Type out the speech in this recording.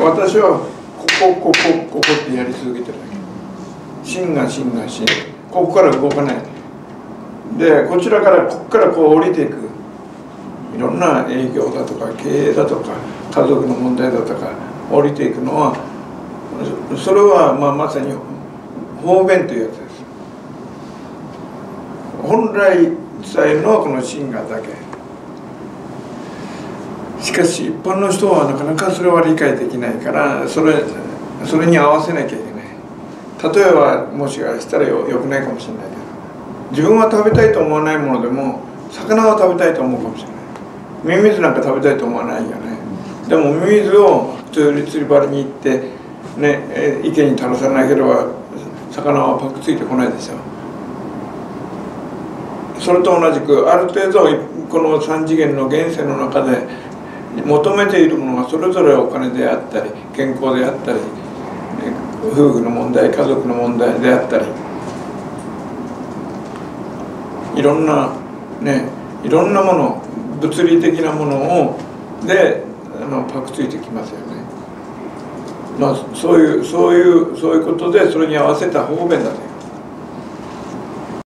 私はここってやり続けてるだけ。芯が芯。ここから動かない。でこちらからここからこう降りていく。いろんな営業だとか経営だとか家族の問題だとか降りていくのは、それはまさに方便というやつです。本来伝えるのはこの芯がだけ。しかし一般の人はなかなかそれは理解できないから、それに合わせなきゃいけない。例えばもしかしたらよくないかもしれないけど、自分は食べたいと思わないものでも魚は食べたいと思うかもしれない。ミミズなんか食べたいと思わないよね。でもミミズを釣り針に行ってね、池に垂らさなければ魚はパクついてこないでしょ。それと同じくある程度この3次元の現世の中で求めているものがそれぞれお金であったり健康であったり夫婦の問題家族の問題であったりいろんなもの物理的なものでパクついてきますよね。そういうことでそれに合わせた方便だと。